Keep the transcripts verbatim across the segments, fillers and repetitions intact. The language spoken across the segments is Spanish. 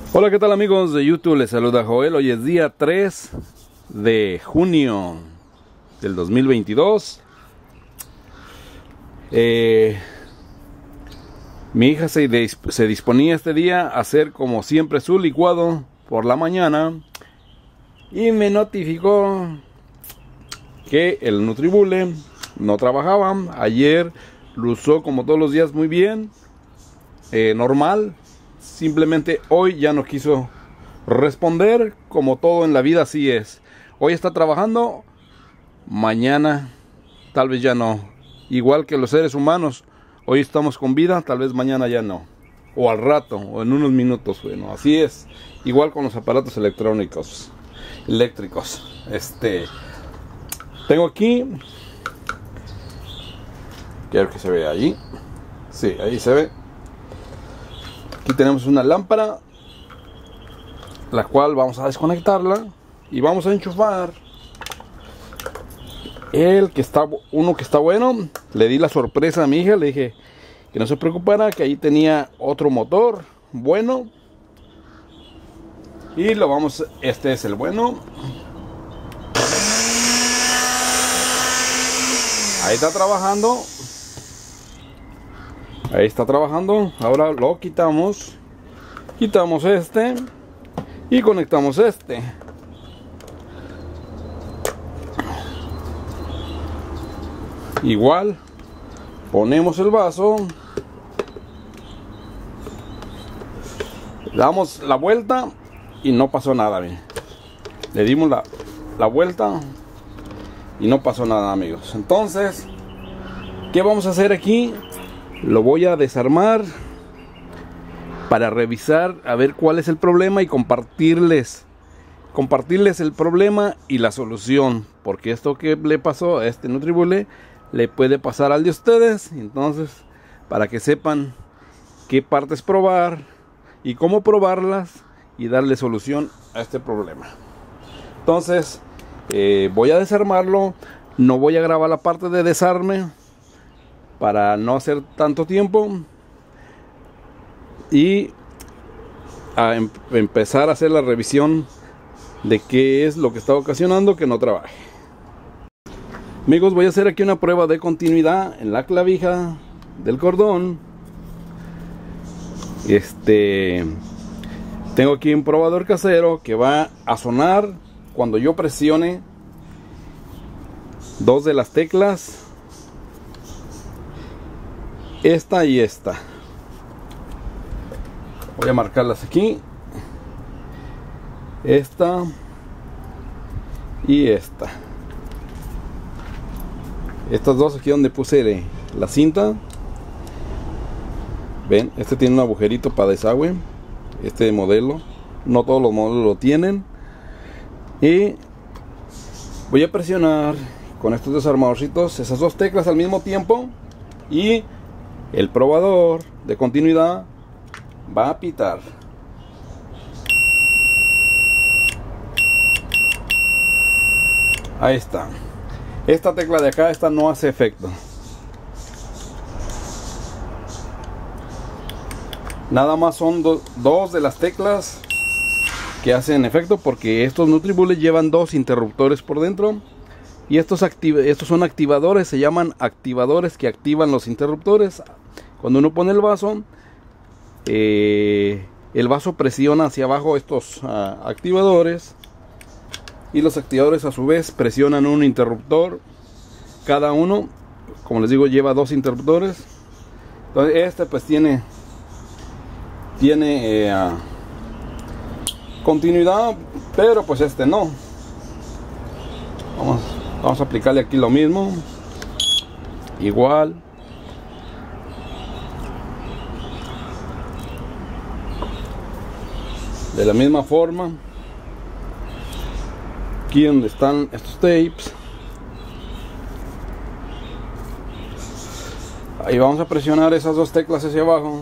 Hola, ¿qué tal amigos de YouTube? Les saluda Joel. Hoy es día tres de junio del dos mil veintidós. eh, Mi hija se, dis se disponía este día a hacer como siempre su licuado por la mañana y me notificó que el Nutribullet no trabajaba. Ayer lo usó como todos los días muy bien, eh, normal. Simplemente hoy ya no quiso responder, como todo en la vida así es. Hoy está trabajando, mañana tal vez ya no. Igual que los seres humanos, hoy estamos con vida, tal vez mañana ya no. O al rato, o en unos minutos, bueno, así es. Igual con los aparatos electrónicos, eléctricos. Este, tengo aquí, quiero que se vea allí. Sí, ahí se ve. Aquí tenemos una lámpara, la cual vamos a desconectarla y vamos a enchufar el que está, uno que está bueno. Le di la sorpresa a mi hija, le dije que no se preocupara, que ahí tenía otro motor bueno. Y lo vamos, este es el bueno. Ahí está trabajando. Ahí está trabajando. Ahora lo quitamos. Quitamos este y conectamos este. Igual ponemos el vaso, damos la vuelta y no pasó nada. Bien, le dimos la, la vuelta y no pasó nada, amigos. Entonces, ¿qué vamos a hacer aquí? Lo voy a desarmar para revisar a ver cuál es el problema y compartirles compartirles el problema y la solución, porque esto que le pasó a este Nutribullet le puede pasar al de ustedes. Entonces, para que sepan qué partes probar y cómo probarlas y darle solución a este problema. Entonces, eh, voy a desarmarlo. No voy a grabar la parte de desarme para no hacer tanto tiempo y a em empezar a hacer la revisión de qué es lo que está ocasionando que no trabaje. Amigos, voy a hacer aquí una prueba de continuidad en la clavija del cordón. Este, tengo aquí un probador casero que va a sonar cuando yo presione dos de las teclas, esta y esta. Voy a marcarlas aquí, esta y esta. Estas dos aquí donde puse la cinta. Ven, este tiene un agujerito para desagüe. Este modelo, no todos los modelos lo tienen. Y voy a presionar con estos desarmadorcitos esas dos teclas al mismo tiempo y el probador de continuidad va a pitar. Ahí está. Esta tecla de acá, esta no hace efecto. Nada más son do, dos de las teclas que hacen efecto, porque estos Nutribullet llevan dos interruptores por dentro. Y estos, estos son activadores, se llaman activadores que activan los interruptores. Cuando uno pone el vaso, eh, el vaso presiona hacia abajo estos uh, activadores. Y los activadores a su vez presionan un interruptor. Cada uno, como les digo, lleva dos interruptores. Entonces este pues tiene Tiene eh, uh, continuidad, pero pues este no. Vamos, vamos a aplicarle aquí lo mismo. Igual. De la misma forma. Aquí donde están estos tapes, ahí vamos a presionar esas dos teclas hacia abajo.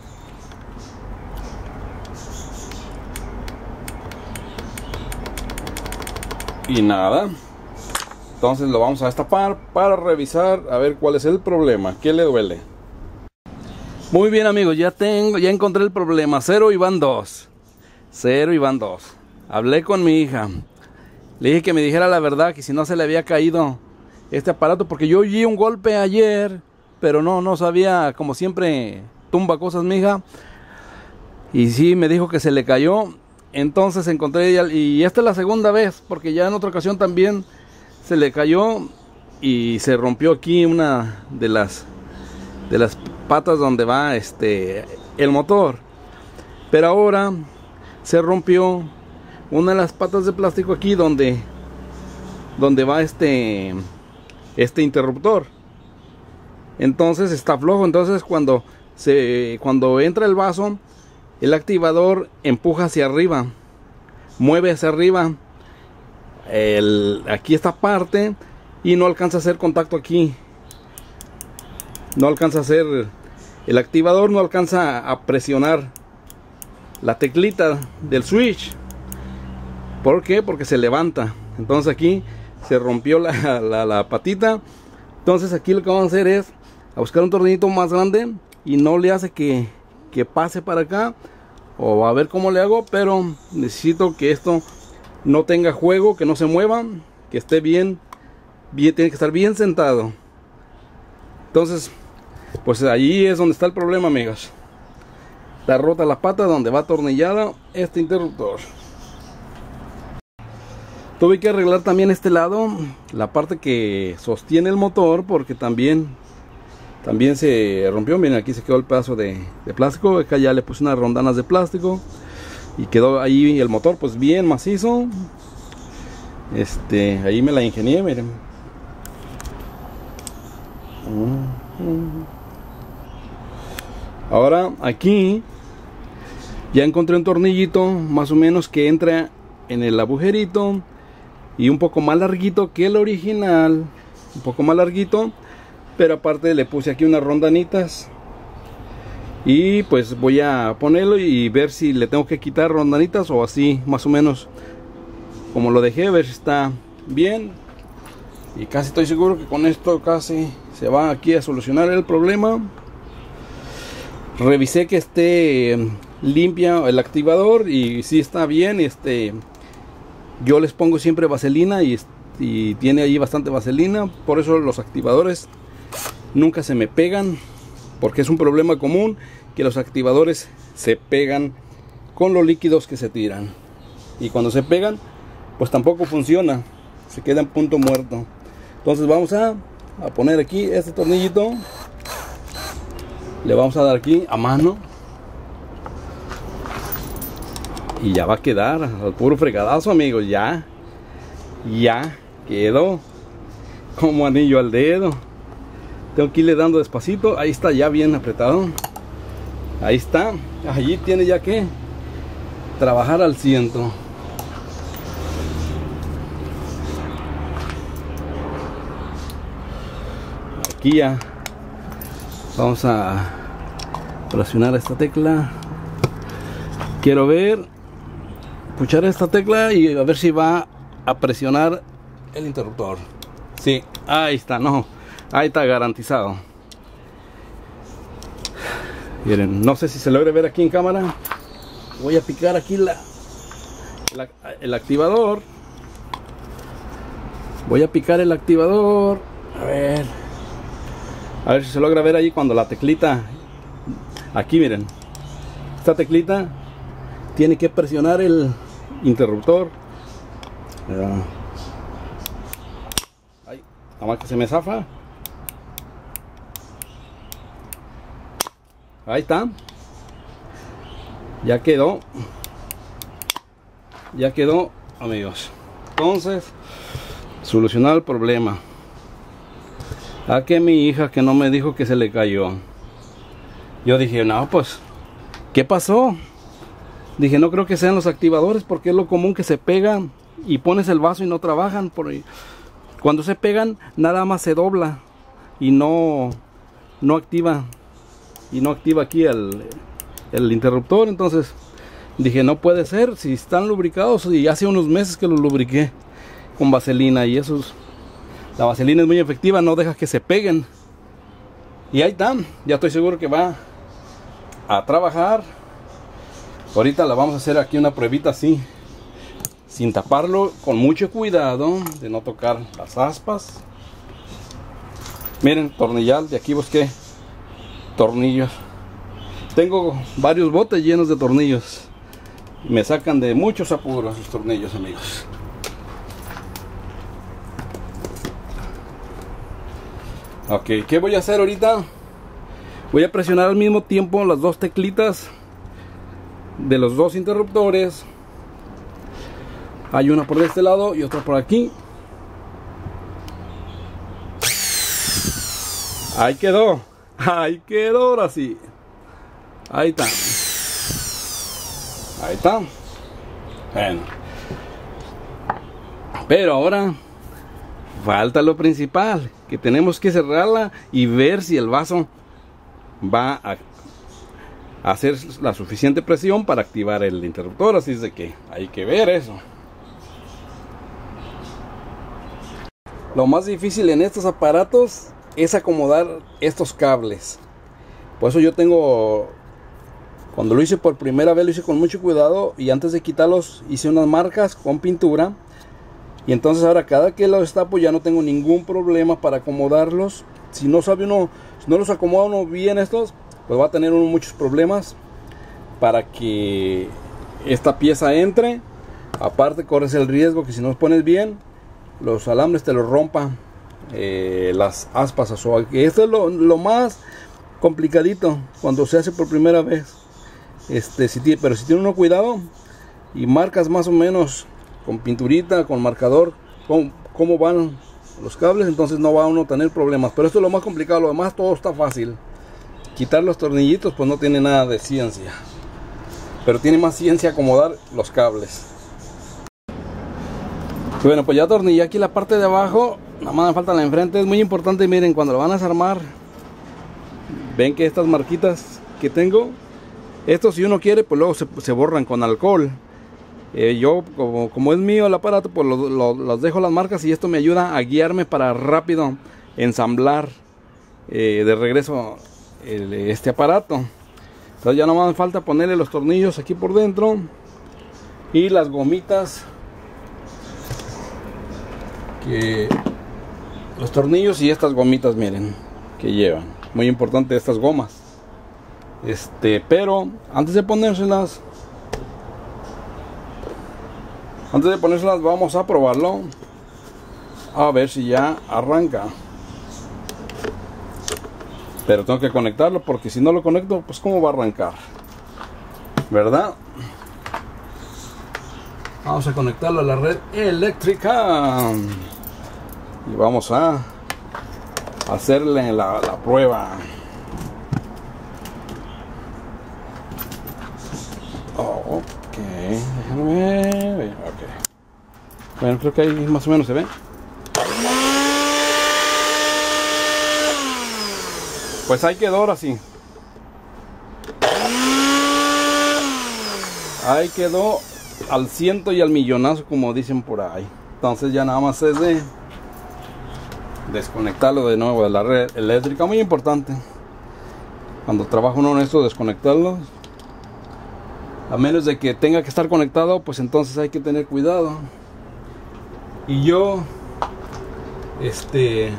Y nada. Entonces lo vamos a destapar para revisar a ver cuál es el problema, qué le duele. Muy bien amigos, ya tengo, ya encontré el problema. Cero y van dos. cero y van dos. Hablé con mi hija. Le dije que me dijera la verdad, que si no se le había caído este aparato, porque yo oí un golpe ayer, pero no, no sabía, como siempre tumba cosas mi hija. Y sí, me dijo que se le cayó. Entonces encontré, y esta es la segunda vez, porque ya en otra ocasión también se le cayó y se rompió aquí una de las de las patas donde va este el motor. Pero ahora se rompió una de las patas de plástico aquí donde donde va este este interruptor. Entonces está flojo. Entonces cuando se cuando entra el vaso, el activador empuja hacia arriba, mueve hacia arriba el, aquí esta parte, y no alcanza a hacer contacto aquí. No alcanza a hacer, el activador no alcanza a presionar la teclita del switch. ¿Por qué? Porque se levanta. Entonces aquí se rompió la, la, la patita. Entonces aquí lo que vamos a hacer es a buscar un tornillito más grande, y no le hace que, que pase para acá, o a ver cómo le hago, pero necesito que esto no tenga juego, que no se mueva, que esté bien, bien, tiene que estar bien sentado. Entonces, pues allí es donde está el problema, amigos. Está rota la pata donde va atornillada este interruptor. Tuve que arreglar también este lado, la parte que sostiene el motor, porque también también se rompió. Miren, aquí se quedó el pedazo de, de plástico. Acá ya le puse unas rondanas de plástico y quedó ahí el motor pues bien macizo. Este, ahí me la ingenié, miren. Ahora aquí ya encontré un tornillito más o menos que entra en el agujerito, y un poco más larguito que el original, un poco más larguito, pero aparte le puse aquí unas rondanitas, y pues voy a ponerlo y ver si le tengo que quitar rondanitas o así más o menos como lo dejé, ver si está bien. Y casi estoy seguro que con esto casi se va aquí a solucionar el problema. Revisé que esté limpia el activador y si está bien. Este, yo les pongo siempre vaselina y, y tiene ahí bastante vaselina. Por eso los activadores nunca se me pegan, porque es un problema común que los activadores se pegan con los líquidos que se tiran, y cuando se pegan pues tampoco funciona, se queda en punto muerto. Entonces vamos a, a poner aquí este tornillito, le vamos a dar aquí a mano y ya va a quedar al puro fregadazo, amigos. Ya ya quedó como anillo al dedo. Tengo que irle dando despacito. Ahí está ya bien apretado. Ahí está. Allí tiene ya que trabajar al ciento. Aquí ya vamos a presionar esta tecla. Quiero ver, puchar esta tecla y a ver si va a presionar el interruptor. Sí, ahí está, no. Ahí está garantizado. Miren, no sé si se logra ver aquí en cámara. Voy a picar aquí la, la el activador. Voy a picar el activador. A ver. A ver si se logra ver ahí cuando la teclita. Aquí miren. Esta teclita tiene que presionar el interruptor. Ay, nada más que se me zafa. Ahí está. Ya quedó. Ya quedó, amigos. Entonces, solucionar el problema. A que mi hija que no me dijo que se le cayó. Yo dije, no, pues, ¿qué pasó? Dije, no creo que sean los activadores, porque es lo común que se pegan y pones el vaso y no trabajan. Por ahí. Cuando se pegan, nada más se dobla y no, no activa. Y no activa aquí el, el interruptor. Entonces dije, no puede ser, si están lubricados. Y hace unos meses que los lubriqué con vaselina, y esos, la vaselina es muy efectiva, no deja que se peguen. Y ahí está, ya estoy seguro que va a trabajar. Ahorita la vamos a hacer aquí una pruebita así, sin taparlo, con mucho cuidado de no tocar las aspas. Miren, tornillal, de aquí busqué tornillos. Tengo varios botes llenos de tornillos. Me sacan de muchos apuros los tornillos, amigos. Ok, ¿qué voy a hacer ahorita? Voy a presionar al mismo tiempo las dos teclitas de los dos interruptores. Hay una por este lado y otra por aquí. Ahí quedó. Ahí quedó, ahora sí. Ahí está. Ahí está. Bueno. Pero ahora falta lo principal, que tenemos que cerrarla y ver si el vaso va a hacer la suficiente presión para activar el interruptor. Así es de que hay que ver eso. Lo más difícil en estos aparatos es acomodar estos cables. Por eso yo tengo, cuando lo hice por primera vez, lo hice con mucho cuidado, y antes de quitarlos hice unas marcas con pintura. Y entonces ahora cada que los destapo ya no tengo ningún problema para acomodarlos. Si no sabe uno, si no los acomoda uno bien estos, pues va a tener uno muchos problemas para que esta pieza entre. Aparte corres el riesgo que si no los pones bien, los alambres te los rompan eh, las aspas. O esto es lo, lo más complicadito cuando se hace por primera vez. Este, si tiene, pero si tiene uno cuidado y marcas más o menos con pinturita, con marcador, cómo, cómo van los cables, entonces no va uno a tener problemas. Pero esto es lo más complicado. Lo demás todo está fácil. Quitar los tornillitos pues no tiene nada de ciencia, pero tiene más ciencia acomodar los cables. Bueno, pues ya atornillé aquí la parte de abajo, nada más me falta la de enfrente. Es muy importante, miren, cuando lo van a desarmar, ven que estas marquitas que tengo, estos si uno quiere pues luego se, se borran con alcohol. Eh, yo como, como es mío el aparato, pues lo, lo, los dejo las marcas, y esto me ayuda a guiarme para rápido ensamblar eh, de regreso el, este aparato. Entonces ya nomás me falta ponerle los tornillos aquí por dentro y las gomitas, que los tornillos y estas gomitas, miren, que llevan. Muy importante estas gomas. Este, pero antes de ponérselas, antes de ponérselas vamos a probarlo, a ver si ya arranca. Pero tengo que conectarlo, porque si no lo conecto, pues cómo va a arrancar, ¿verdad? Vamos a conectarlo a la red eléctrica y vamos a hacerle la, la prueba. Oh, ok, déjame ver. Okay. Bueno, creo que ahí más o menos se ve. Pues ahí quedó, ahora sí. Ahí quedó al ciento y al millonazo, como dicen por ahí. Entonces ya nada más es de desconectarlo de nuevo de la red eléctrica. Muy importante cuando trabaja uno en esto, desconectarlo. A menos de que tenga que estar conectado, pues entonces hay que tener cuidado. Y yo, este,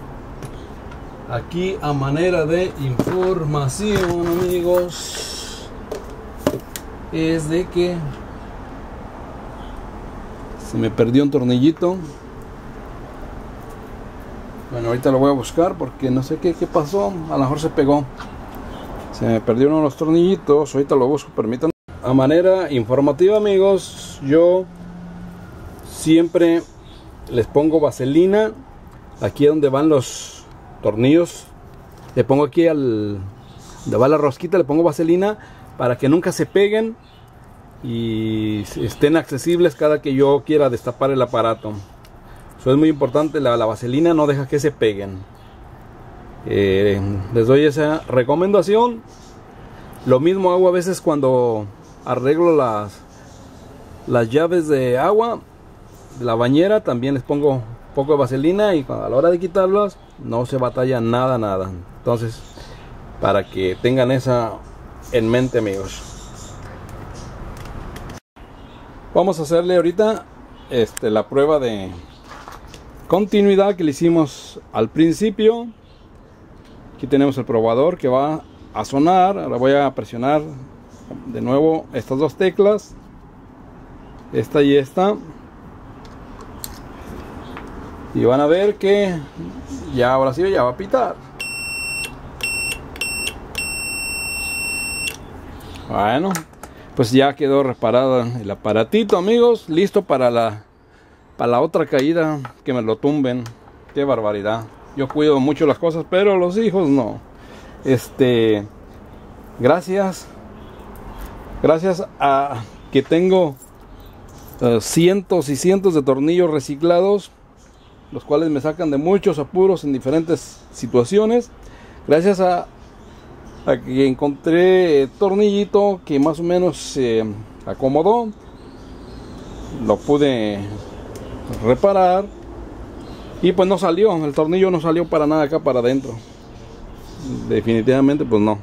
aquí a manera de información, amigos, es de que se me perdió un tornillito. Bueno, ahorita lo voy a buscar porque no sé qué, qué pasó. A lo mejor se pegó. Se me perdió uno de los tornillitos. Ahorita lo busco, permítanme. A manera informativa, amigos, yo siempre les pongo vaselina aquí donde van los tornillos. Le pongo aquí al donde va la rosquita, le pongo vaselina para que nunca se peguen y estén accesibles cada que yo quiera destapar el aparato. Eso es muy importante, la, la vaselina no deja que se peguen. Eh, les doy esa recomendación. Lo mismo hago a veces cuando arreglo las, las llaves de agua de la bañera, también les pongo un poco de vaselina, y a la hora de quitarlas no se batalla nada, nada. Entonces, para que tengan esa en mente, amigos. Vamos a hacerle ahorita este, la prueba de continuidad que le hicimos al principio. Aquí tenemos el probador que va a sonar. Ahora voy a presionar de nuevo estas dos teclas, esta y esta, y van a ver que ya ahora sí ya va a pitar. Bueno, pues ya quedó reparado el aparatito, amigos, listo para la para la otra caída, que me lo tumben. Qué barbaridad. Yo cuido mucho las cosas, pero los hijos no. Este, gracias, gracias a que tengo uh, cientos y cientos de tornillos reciclados, los cuales me sacan de muchos apuros en diferentes situaciones. Gracias a, a que encontré tornillito que más o menos se acomodó, lo pude reparar. Y pues no salió, el tornillo no salió para nada acá para adentro. Definitivamente pues no.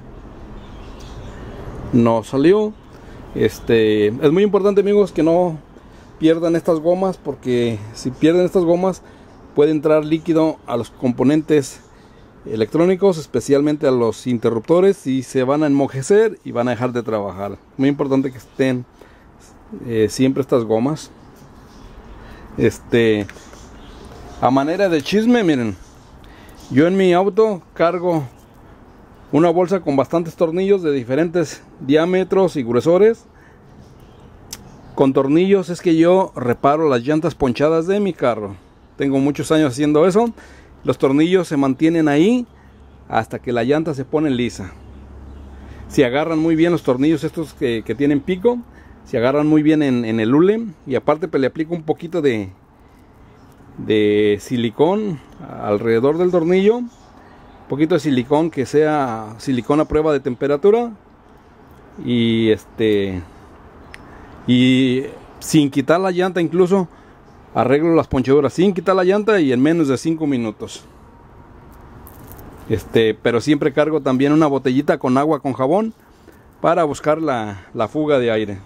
No salió. Este, es muy importante, amigos, que no pierdan estas gomas, porque si pierden estas gomas puede entrar líquido a los componentes electrónicos, especialmente a los interruptores, y se van a enmojecer y van a dejar de trabajar. Muy importante que estén eh, siempre estas gomas. Este, a manera de chisme, miren, yo en mi auto cargo una bolsa con bastantes tornillos de diferentes diámetros y gruesores. Con tornillos es que yo reparo las llantas ponchadas de mi carro. Tengo muchos años haciendo eso. Los tornillos se mantienen ahí hasta que la llanta se pone lisa. Si agarran muy bien los tornillos estos que, que tienen pico, se agarran muy bien en, en el hule. Y aparte pues le aplico un poquito de de silicón alrededor del tornillo, un poquito de silicón que sea silicón a prueba de temperatura, y este y sin quitar la llanta, incluso arreglo las ponchaduras sin quitar la llanta y en menos de cinco minutos. Este, pero siempre cargo también una botellita con agua con jabón para buscar la, la fuga de aire.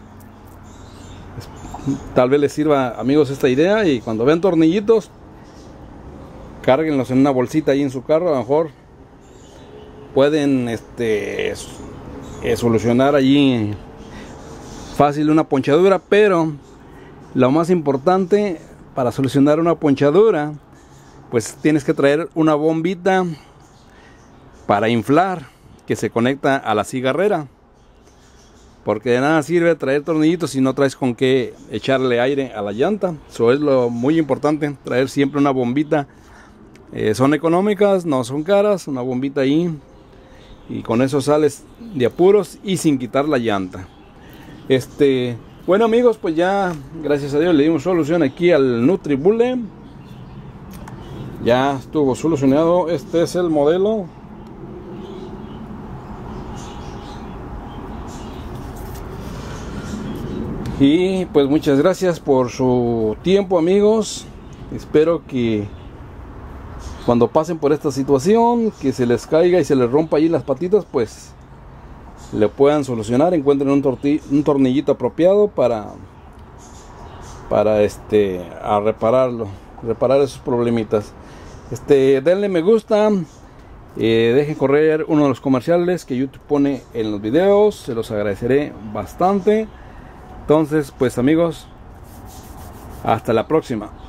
Tal vez les sirva, amigos, esta idea, y cuando vean tornillitos, cárguenlos en una bolsita ahí en su carro. A lo mejor pueden este, eh, solucionar allí fácil una ponchadura. Pero lo más importante para solucionar una ponchadura, pues tienes que traer una bombita para inflar que se conecta a la cigarrera, porque de nada sirve traer tornillitos si no traes con qué echarle aire a la llanta. Eso es lo muy importante, traer siempre una bombita. Eh, son económicas, no son caras, una bombita ahí, y con eso sales de apuros y sin quitar la llanta. Este, bueno, amigos, pues ya gracias a Dios le dimos solución aquí al NutriBullet. Ya estuvo solucionado. Este es el modelo. Y pues muchas gracias por su tiempo, amigos. Espero que cuando pasen por esta situación, que se les caiga y se les rompa ahí las patitas, pues le puedan solucionar, encuentren un, un tornillito apropiado para para este a repararlo, reparar esos problemitas. Este, denle me gusta, eh, dejen correr uno de los comerciales que YouTube pone en los videos, se los agradeceré bastante. Entonces, pues amigos, hasta la próxima.